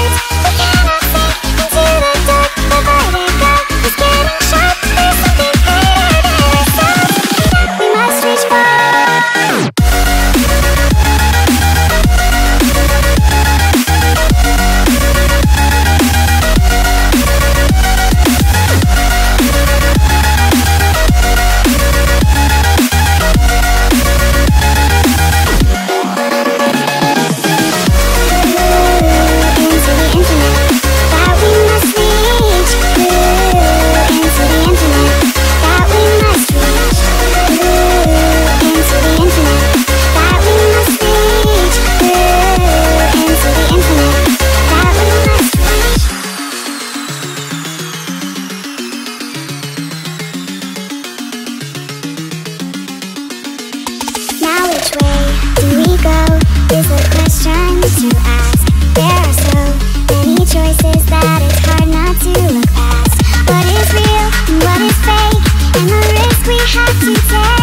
is a question to ask. There are so many choices that it's hard not to look past. What is real and what is fake, and the risk we have to take.